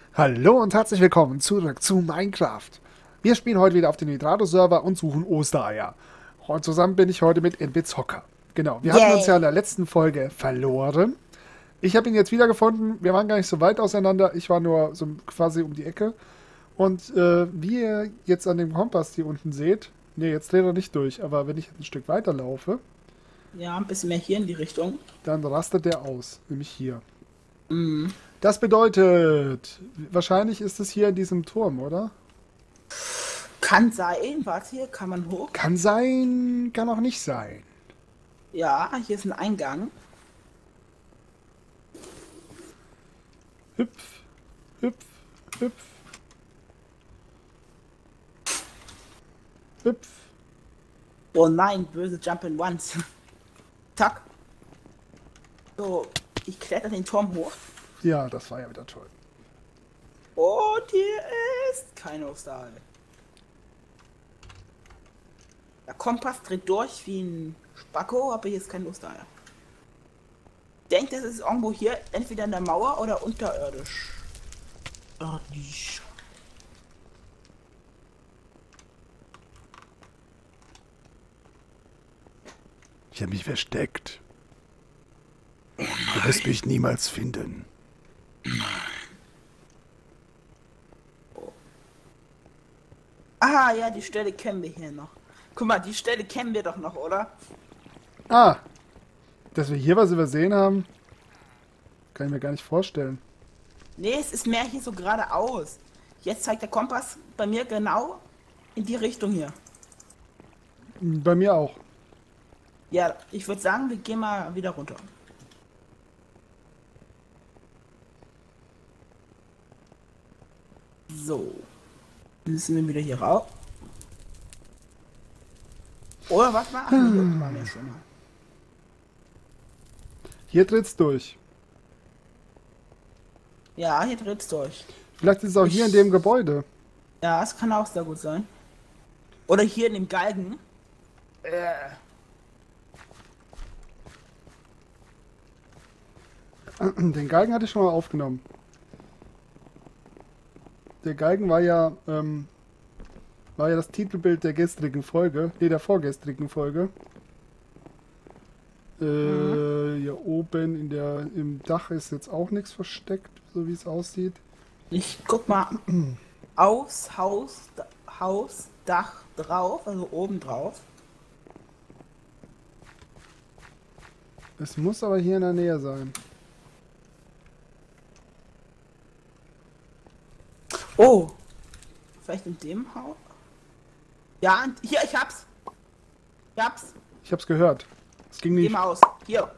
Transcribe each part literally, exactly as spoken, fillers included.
Hallo und herzlich willkommen zurück zu Minecraft. Wir spielen heute wieder auf dem Nitrado-Server und suchen Ostereier. Und zusammen bin ich heute mit N B Zocker. Genau, wir hatten uns ja in der Yay! letzten Folge verloren. Ich habe ihn jetzt wiedergefunden. Wir waren gar nicht so weit auseinander. Ich war nur so quasi um die Ecke. Und äh, wie ihr jetzt an dem Kompass hier unten seht, ne, jetzt dreht er nicht durch, aber wenn ich jetzt ein Stück weiter laufe, Ja, ein bisschen mehr hier in die Richtung. dann rastet der aus, nämlich hier. Mhm. Das bedeutet, wahrscheinlich ist es hier in diesem Turm, oder? Kann sein. Warte, hier kann man hoch. Kann sein, kann auch nicht sein. Ja, hier ist ein Eingang. Hüpf, hüpf, hüpf, hüpf. Oh nein, böse Jump in Once. Zack. So, ich kletter den Turm hoch. Ja, das war ja wieder toll. Und hier ist kein Osterei. Der Kompass dreht durch wie ein Spacko, aber hier ist kein Osterei. Denkt, das ist irgendwo hier, entweder in der Mauer oder unterirdisch. Irdisch. Ich habe mich versteckt. Du wirst mich niemals finden. Ah, ja, die Stelle kennen wir hier noch. Guck mal, die Stelle kennen wir doch noch, oder? Ah, dass wir hier was übersehen haben, kann ich mir gar nicht vorstellen. Nee, es ist mehr hier so geradeaus. Jetzt zeigt der Kompass bei mir genau in die Richtung hier. Bei mir auch. Ja, ich würde sagen, wir gehen mal wieder runter. So. Müssen wir wieder hier rauf. Oder was mal? Ach, nee, hier unten waren wir schon mal. Hier dreht's durch. Ja, hier dreht's durch. Vielleicht ist es auch hier in Ich, dem Gebäude. ja, es kann auch sehr gut sein. Oder hier in dem Galgen. Äh, Den Galgen hatte ich schon mal aufgenommen. Der Galgen war ja, ähm, war ja das Titelbild der gestrigen Folge. Ne, der vorgestrigen Folge. mhm. Äh, hier oben in der, im Dach ist jetzt auch nichts versteckt, so wie es aussieht. Ich guck mal aus Haus, Haus, Dach drauf, also oben drauf. Es muss aber hier in der Nähe sein. Oh, vielleicht in dem Haus? Ja, und hier, ich hab's. Ich hab's. Ich hab's gehört. Es ging In dem nicht. Haus. Hier.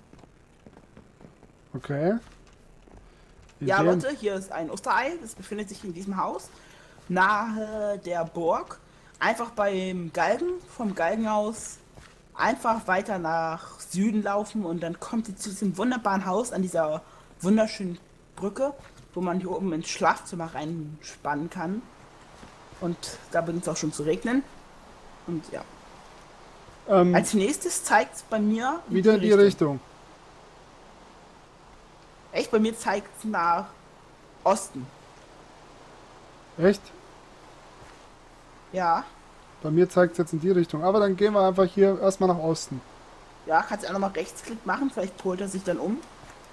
Okay. In Ja, dem. Leute, hier ist ein Osterei. Das befindet sich in diesem Haus. Nahe der Burg. Einfach beim Galgen. Vom Galgen aus einfach weiter nach Süden laufen. Und dann kommt ihr zu diesem wunderbaren Haus an dieser wunderschönen Brücke, wo man hier oben ins Schlafzimmer reinspannen kann. Und da beginnt es auch schon zu regnen. Und ja. Ähm, Als nächstes zeigt es bei mir in wieder die in die Richtung. Richtung. Echt, bei mir zeigt es nach Osten. Echt? Ja. Bei mir zeigt es jetzt in die Richtung. Aber dann gehen wir einfach hier erstmal nach Osten. Ja, kannst du auch nochmal Rechtsklick machen, vielleicht polt er sich dann um.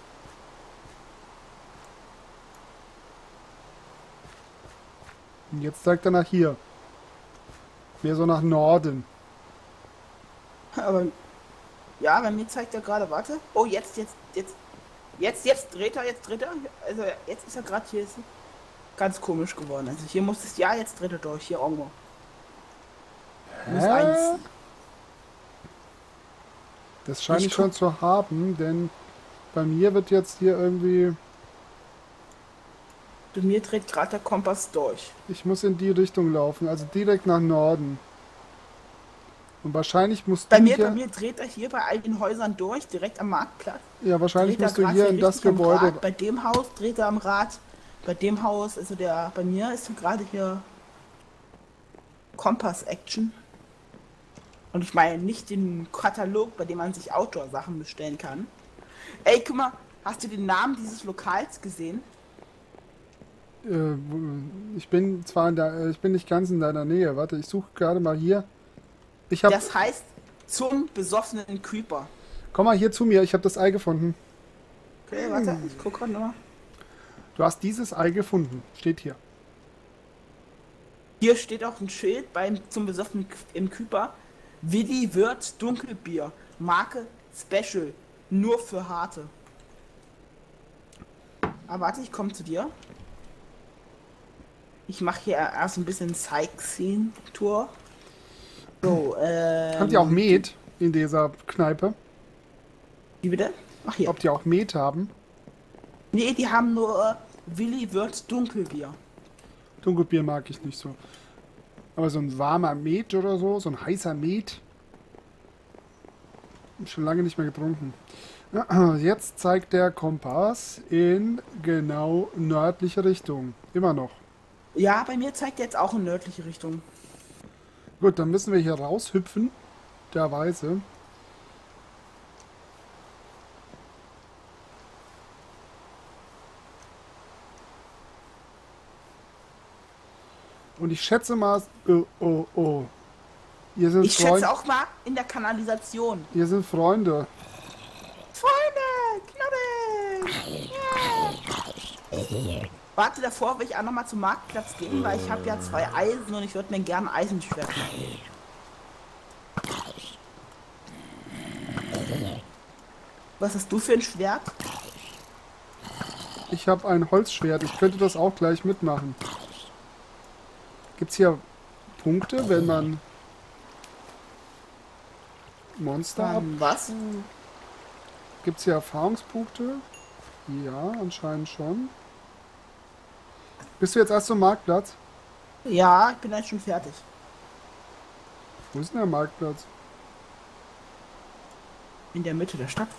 Und jetzt zeigt er nach hier. Mehr so nach Norden. Aber ja, bei mir zeigt er gerade, warte. Oh, jetzt, jetzt, jetzt. Jetzt, jetzt dreht er, jetzt dreht er. Also jetzt ist er gerade hier ist ganz komisch geworden. Also hier muss es, ja, jetzt dreht er durch, hier irgendwo. Muss eins. Hä? Das scheine Ich ich schon guck, zu haben, denn bei mir wird jetzt hier irgendwie. bei mir dreht gerade der Kompass durch. Ich muss in die Richtung laufen, also direkt nach Norden. Und wahrscheinlich musst Bei du mir, bei hier. mir dreht er hier bei all den Häusern durch, direkt am Marktplatz. Ja, wahrscheinlich Dreht er musst du gerade hier hier in das richtig am Gebäude. Rad. Bei dem Haus dreht er am Rad. Bei dem Haus, also der, bei mir ist gerade hier Kompass-Action. Und ich meine nicht den Katalog, bei dem man sich Outdoor-Sachen bestellen kann. Ey, guck mal, hast du den Namen dieses Lokals gesehen? Äh, wo- ich bin zwar in der, äh, ich bin nicht ganz in deiner Nähe. Warte, ich suche gerade mal hier. Ich habe, Das heißt zum besoffenen Creeper. komm mal hier zu mir. Ich habe das Ei gefunden. Okay, warte, ich guck gerade nochmal. Du hast dieses Ei gefunden. Steht hier. Hier steht auch ein Schild beim zum besoffenen K- im Creeper. Willi Wirt Dunkelbier. Marke Special. Nur für Harte. Aber warte, ich komme zu dir. Ich mache hier erst ein bisschen Sightseeing-Tour. So, ähm... Habt ihr auch Met in dieser Kneipe? Wie bitte? Ach hier. Ob die auch Met haben? Nee, die haben nur Willi Wirt Dunkelbier. Dunkelbier mag ich nicht so. Aber so ein warmer Met oder so, so ein heißer Met. Schon lange nicht mehr getrunken. Jetzt zeigt der Kompass in genau nördliche Richtung. Immer noch. Ja, bei mir zeigt er jetzt auch in nördliche Richtung. Gut, dann müssen wir hier raushüpfen. Derweise. Und ich schätze mal... Oh, oh, oh. Ihr sind Ich Freunde. schätze auch mal in der Kanalisation. Ihr sind Freunde. Freunde, knabbel! Warte, davor will ich auch noch mal zum Marktplatz gehen, weil ich habe ja zwei Eisen und ich würde mir gerne ein Eisenschwert machen. Was hast du für ein Schwert? Ich habe ein Holzschwert. Ich könnte das auch gleich mitmachen. Gibt es hier Punkte, wenn man Monster ab? Ähm, was? Gibt es hier Erfahrungspunkte? Ja, anscheinend schon. Bist du jetzt erst zum Marktplatz? Ja, ich bin jetzt schon fertig. Wo ist denn der Marktplatz? In der Mitte der Stadt.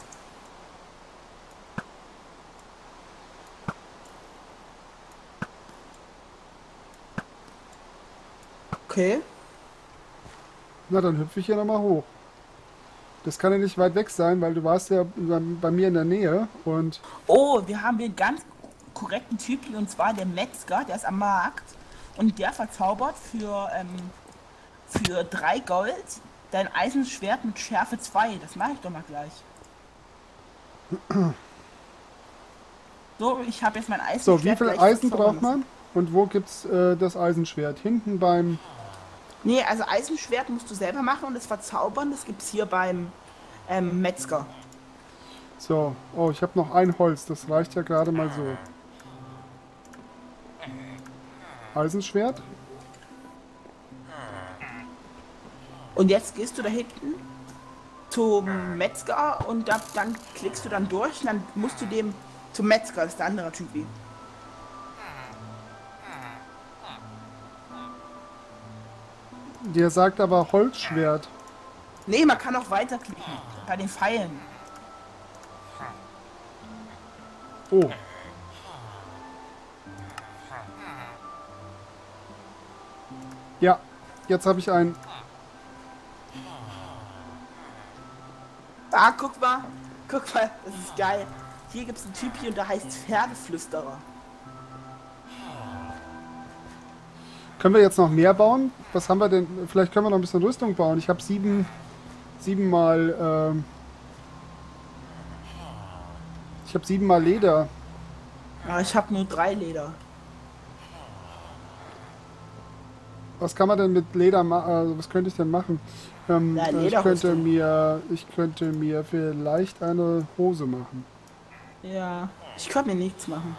Okay. Na, dann hüpfe ich hier nochmal hoch. Das kann ja nicht weit weg sein, weil du warst ja bei, bei mir in der Nähe und Oh, wir haben hier einen ganz korrekten Typen und zwar der Metzger, der ist am Markt und der verzaubert für, ähm, für drei Gold dein Eisenschwert mit Schärfe zwei. Das mache ich doch mal gleich. So, ich habe jetzt mein Eisenschwert. so, wie viel gleich Eisen verzaubern braucht man? Und wo gibt's äh, das Eisenschwert? Hinten beim... Nee, also Eisenschwert musst du selber machen und das Verzaubern, das gibt's hier beim ähm, Metzger. So, oh, ich habe noch ein Holz, das reicht ja gerade mal so. Eisenschwert? Und jetzt gehst du da hinten zum Metzger und da, dann klickst du dann durch und dann musst du dem zum Metzger, das ist der andere Typ. Der sagt aber Holzschwert. Nee, man kann auch weiterklicken bei den Pfeilen. Oh. Ja, jetzt habe ich ein... Ah, guck mal, guck mal, das ist geil. Hier gibt es einen Typ hier und der heißt Pferdeflüsterer. Können wir jetzt noch mehr bauen? Was haben wir denn? Vielleicht können wir noch ein bisschen Rüstung bauen. Ich habe sieben... Sieben mal... Ähm, ich habe sieben mal Leder. Ja, ich habe nur drei Leder. Was kann man denn mit Leder machen? Also was könnte ich denn machen? Ähm, Ja, ich Lederrüstung. könnte mir, ich könnte mir vielleicht eine Hose machen. Ja, ich kann mir nichts machen.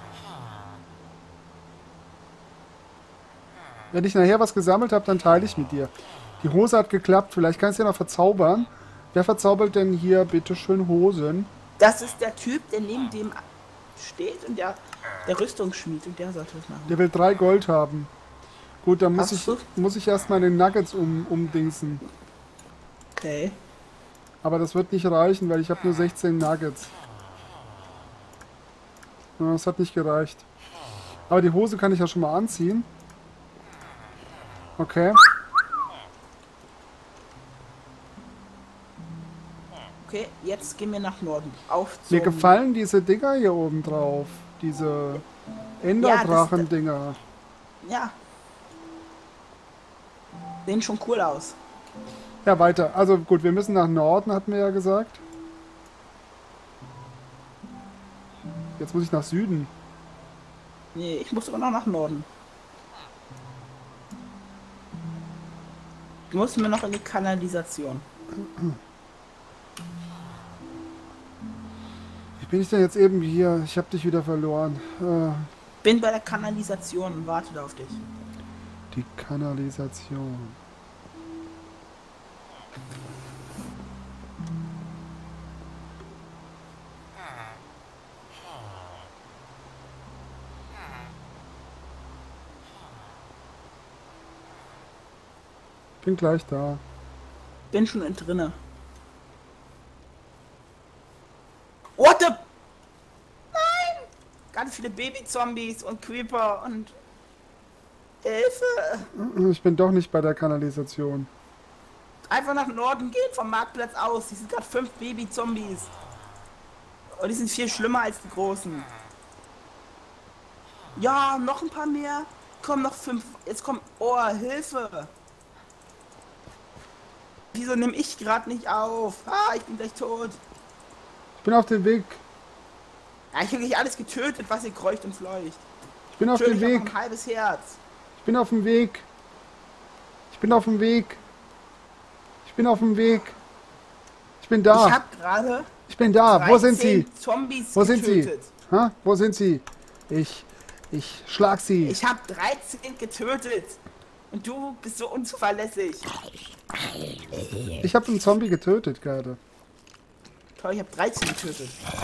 Wenn ich nachher was gesammelt habe, dann teile ich mit dir. Die Hose hat geklappt. Vielleicht kannst du ja noch verzaubern. Wer verzaubert denn hier bitte schön Hosen? Das ist der Typ, der neben dem steht und der, der Rüstungsschmied und der sollte das machen. Der will drei Gold haben. Gut, dann muss Hast ich, du? muss ich erstmal den Nuggets um, umdingsen. Okay. Aber das wird nicht reichen, weil ich habe nur sechzehn Nuggets. Ja, das hat nicht gereicht. Aber die Hose kann ich ja schon mal anziehen. Okay. Okay, jetzt gehen wir nach Norden. Auf zum... Mir gefallen diese Dinger hier oben drauf. Diese Enderdrachen-Dinger. Ja. Sehen schon cool aus. Ja, weiter. Also gut, wir müssen nach Norden, hatten wir ja gesagt. Jetzt muss ich nach Süden. Nee, ich muss immer noch nach Norden. Du musst mir noch in die Kanalisation. Wie bin ich denn jetzt eben hier? Ich habe dich wieder verloren. Äh, Bin bei der Kanalisation und warte da auf dich. die Kanalisation. Bin gleich da. Bin schon in drinne. What the? Nein! Ganz viele Baby-Zombies und Creeper und... Hilfe! Ich bin doch nicht bei der Kanalisation. Einfach nach Norden gehen vom Marktplatz aus. Die sind gerade fünf Baby-Zombies. Und die sind viel schlimmer als die großen. Ja, noch ein paar mehr. Kommen noch fünf. Jetzt kommt... Oh, Hilfe! Wieso nehme ich gerade nicht auf? Ah, ich bin gleich tot. Ich bin auf dem Weg. Ja, ich habe gleich alles getötet, was ihr kreucht und fleucht. Ich bin auf Schön, dem ich hab Weg. noch ein halbes Herz. Ich bin auf dem Weg. Ich bin auf dem Weg. Ich bin auf dem Weg. Ich bin da. Ich habe gerade Ich bin da. Wo sind Sie? Zombies Wo sind Sie? getötet. Ha? Wo sind Sie? Ich, ich schlag Sie. Ich habe dreizehn getötet. Und du bist so unzuverlässig. Ich habe einen Zombie getötet gerade. Toll, ich habe dreizehn getötet.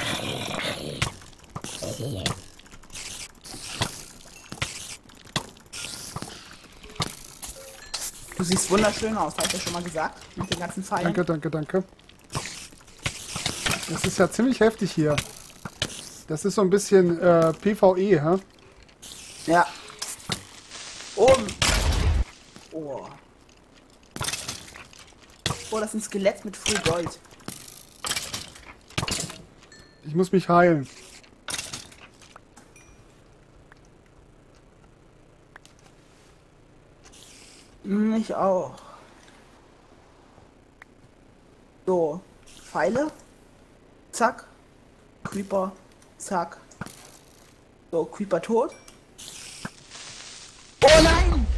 Du siehst wunderschön aus, hast du ja schon mal gesagt. Mit den ganzen Pfeilen. Danke, danke, danke. Das ist ja ziemlich heftig hier. Das ist so ein bisschen äh, PvE, hä? Ja. Oben. Oh. Oh, das ist ein Skelett mit Full Gold. Ich muss mich heilen. Ich auch. So. Pfeile. Zack. Creeper. Zack. So, Creeper tot. Oh nein!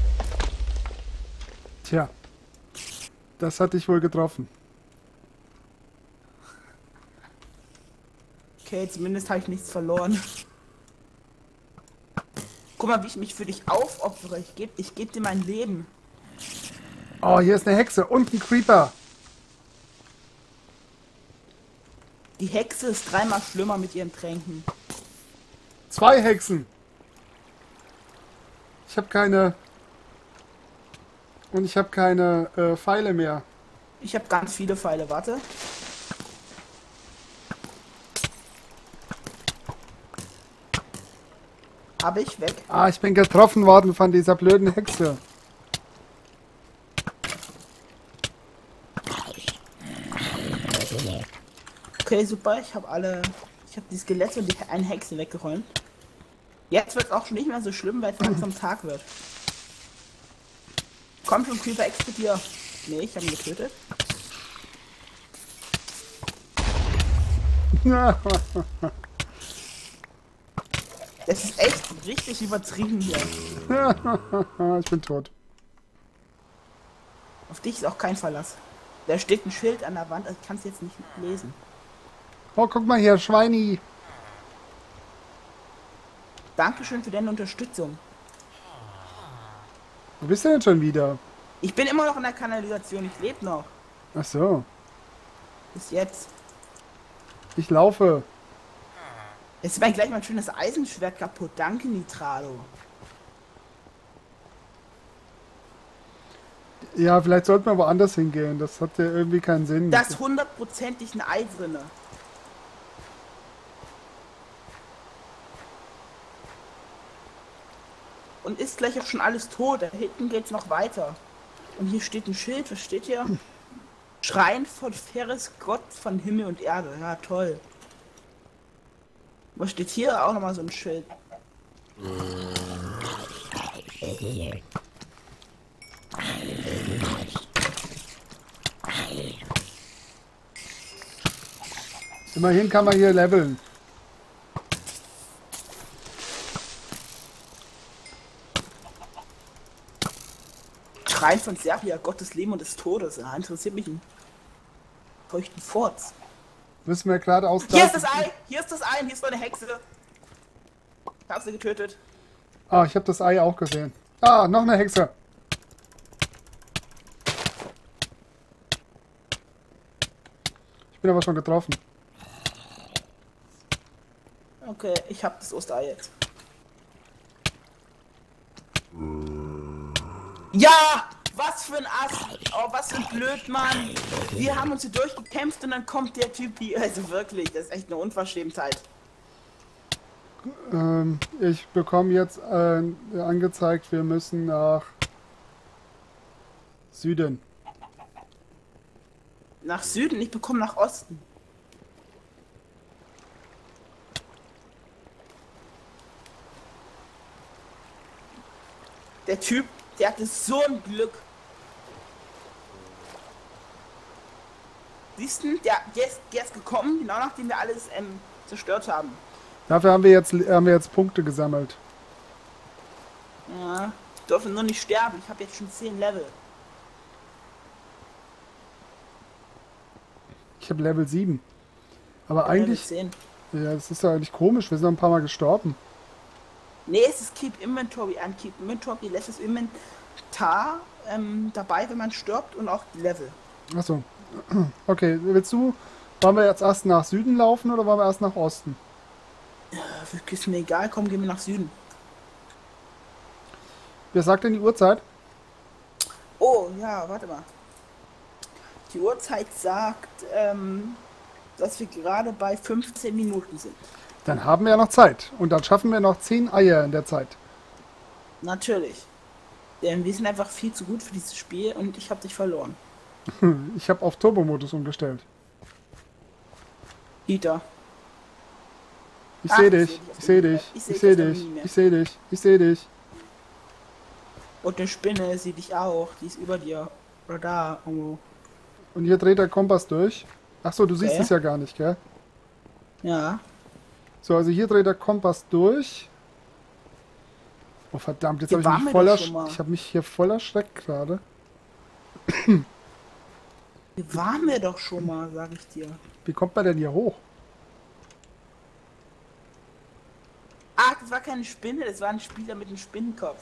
Tja. Das hat dich wohl getroffen. Okay, zumindest habe ich nichts verloren. Guck mal, wie ich mich für dich aufopfere. Ich gebe ich geb dir mein Leben. Oh, hier ist eine Hexe und ein Creeper. Die Hexe ist dreimal schlimmer mit ihren Tränken. Zwei Hexen. Ich habe keine... Und ich habe keine äh, Pfeile mehr. Ich habe ganz viele Pfeile, warte. Habe ich weg. Ah, ich bin getroffen worden von dieser blöden Hexe. Okay, super. Ich habe alle... Ich habe die Skelette und die eine Hexe weggeräumt. Jetzt wird es auch schon nicht mehr so schlimm, weil es langsam Tag wird. Komm schon, Creeper, explodier. Nee, ich habe ihn getötet. Das ist echt richtig übertrieben hier. Ich bin tot. Auf dich ist auch kein Verlass. Da steht ein Schild an der Wand, also ich kann es jetzt nicht lesen. Oh, guck mal hier, Schweini. Dankeschön für deine Unterstützung. Wo bist du denn schon wieder? Ich bin immer noch in der Kanalisation, ich lebe noch. Ach so. Bis jetzt. Ich laufe. Jetzt ist mir gleich mein schönes Eisenschwert kaputt. Danke, Nitrado. Ja, vielleicht sollten wir woanders hingehen. Das hat ja irgendwie keinen Sinn. Da ist hundertprozentig ein Ei drinne. Und ist gleich auch schon alles tot. Da hinten geht's noch weiter. Und hier steht ein Schild. Was steht hier? Schrein von Ferris, Gott von Himmel und Erde. Ja, toll. Was steht hier? Auch nochmal so ein Schild. Immerhin kann man hier leveln. Schrein von Serbia, Gott des Lebens und des Todes. Ja, interessiert mich ein feuchten Furz. Müssen wir gerade aus. Hier ist das Ei! Hier ist das Ei! Hier ist eine Hexe! Ich hab sie getötet. Ah, ich habe das Ei auch gesehen. Ah, noch eine Hexe. Ich bin aber schon getroffen. Okay, ich hab das Osterei jetzt. Ja! Was für ein Ass! Oh, was für ein Blödmann! Wir haben uns hier durchgekämpft und dann kommt der Typ hier. Also wirklich, das ist echt eine Unverschämtheit. Ähm, ich bekomme jetzt äh, angezeigt, wir müssen nach Süden. Nach Süden, ich bekomme nach Osten. Der Typ, der hatte so ein Glück. Siehst du, der, der, ist, der ist gekommen, genau nachdem wir alles ähm, zerstört haben. Dafür haben wir jetzt haben wir jetzt Punkte gesammelt. Ja, ich durfte nur nicht sterben. Ich habe jetzt schon zehn Level. Ich habe Level sieben. Aber Ja, eigentlich... Level zehn. Ja, das ist ja eigentlich komisch. Wir sind noch ein paar Mal gestorben. Nee, es ist Keep Inventory an. Keep Inventory lässt das Inventar ähm, dabei, wenn man stirbt und auch die Level. Achso. Okay, willst du... Wollen wir jetzt erst nach Süden laufen oder wollen wir erst nach Osten? Ja, ist mir egal, komm, gehen wir nach Süden. Wer sagt denn die Uhrzeit? Oh, ja, warte mal. Die Uhrzeit sagt, ähm, dass wir gerade bei fünfzehn Minuten sind. Dann haben wir ja noch Zeit. Und dann schaffen wir noch zehn Eier in der Zeit. Natürlich. Denn wir sind einfach viel zu gut für dieses Spiel und ich habe dich verloren. Ich habe auf Turbo-Modus umgestellt. Dieter. Ich Ach, sehe ich dich. seh dich auf Ich sehe der dich. Mine. Ich Ich seh sehe dich auf der dich. Mine. Ich sehe dich. Ich sehe dich. Und eine Spinne sieht dich auch. Die ist über dir. Oder da. irgendwo. Und hier dreht der Kompass durch. Achso, du siehst Okay. es ja gar nicht, gell? Ja. So, also hier dreht der Kompass durch. Oh verdammt, jetzt Hier habe ich waren mich wir voller doch schon mal. ich habe mich hier voller Schreck gerade. Hier waren wir doch schon mal, sag ich dir. Wie kommt man denn hier hoch? Ah, das war keine Spinne, das war ein Spieler mit einem Spinnenkopf.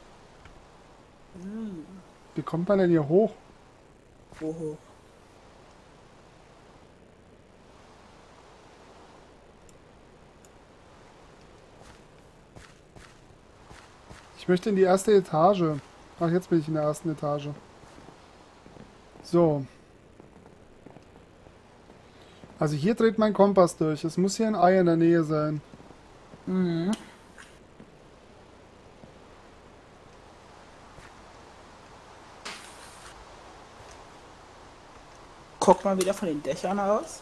Hm. Wie kommt man denn hier hoch? Oho. Ich möchte in die erste Etage. Ach, jetzt bin ich in der ersten Etage. So. Also hier dreht mein Kompass durch. Es muss hier ein Ei in der Nähe sein. Mhm. Guck mal wieder von den Dächern aus.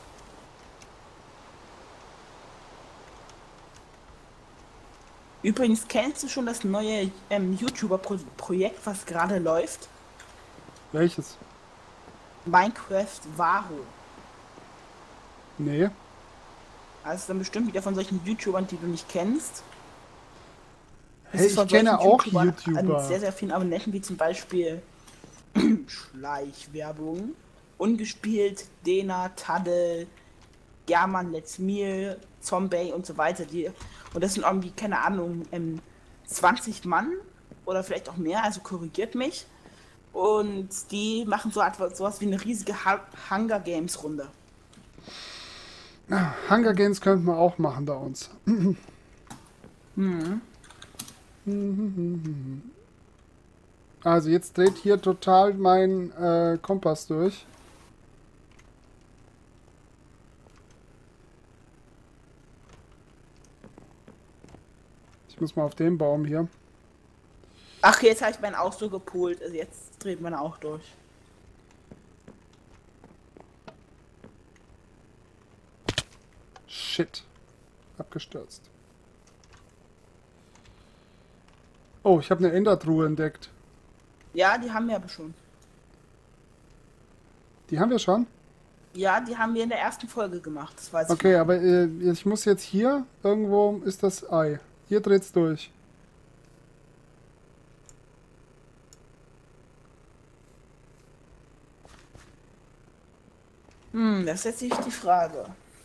Übrigens, kennst du schon das neue ähm, YouTuber-Projekt, was gerade läuft? Welches? Minecraft Varo. Nee. Also dann bestimmt wieder von solchen YouTubern, die du nicht kennst. Das Hey, ist von ich kenne solchen auch YouTubern YouTuber. An sehr, sehr vielen Abonnenten, wie zum Beispiel Schleichwerbung, Ungespielt, Dena, Taddel, German, Let's Meal, Zombie und so weiter. Die, und das sind irgendwie, keine Ahnung, ähm, zwanzig Mann oder vielleicht auch mehr, also korrigiert mich. Und die machen so etwas, sowas wie eine riesige Ha- Hunger Games Runde. Hunger Games könnten wir auch machen bei uns. Mhm. Also jetzt dreht hier total mein äh, Kompass durch. Ich muss mal auf den Baum hier. Ach, jetzt habe ich meinen auch so gepoolt. Also jetzt dreht man auch durch. Shit. abgestürzt. Oh, ich habe eine Endertruhe entdeckt. Ja, die haben wir aber schon. Die haben wir schon? Ja, die haben wir in der ersten Folge gemacht. Das weiß ich. Okay, aber äh, ich muss jetzt hier, irgendwo ist das Ei. Hier dreht's durch. Hm, das ist jetzt nicht die Frage.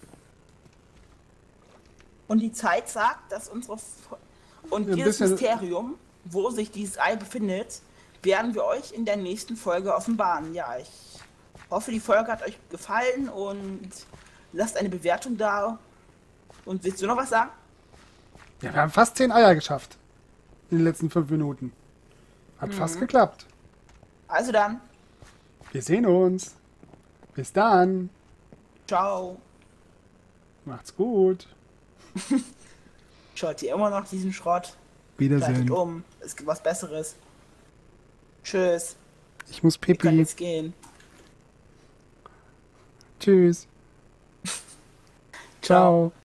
Und die Zeit sagt, dass unsere... Fo- Und Ein dieses bisschen- Mysterium, wo sich dieses Ei befindet, werden wir euch in der nächsten Folge offenbaren. Ja, ich hoffe, die Folge hat euch gefallen und lasst eine Bewertung da. Und willst du noch was sagen? Ja, wir haben fast zehn Eier geschafft. In den letzten fünf Minuten. Hat fast geklappt. Also dann, Wir sehen uns. Bis dann. ciao. Macht's gut. Schaut ihr immer noch diesen Schrott? Schaltet Wiedersehen. um. Es gibt was Besseres. Tschüss. Ich muss Wir können pipi. jetzt gehen. Tschüss. Ciao.